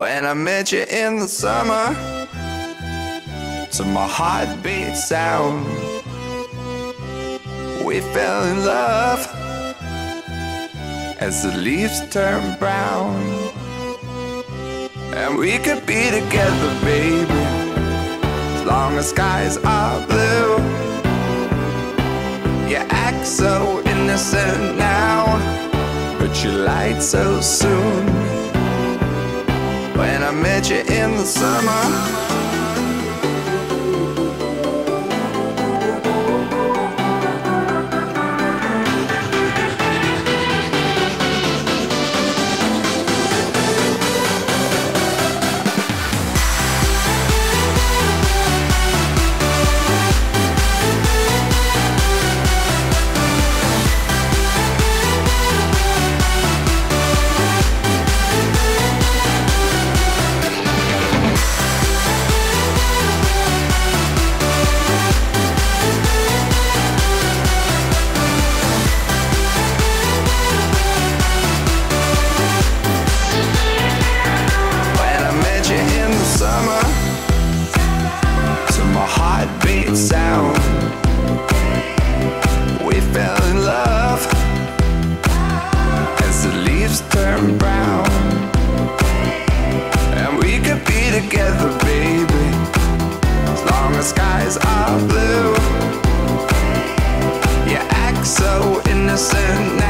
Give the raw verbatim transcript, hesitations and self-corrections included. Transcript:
When I met you in the summer, to my heartbeat sound, we fell in love as the leaves turn brown. And we could be together, baby, as long as skies are blue. You act so innocent now, but you lied so soon. When I met you in the summer, heartbeat sound, we fell in love as the leaves turn brown. And we could be together, baby, as long as skies are blue. You act so innocent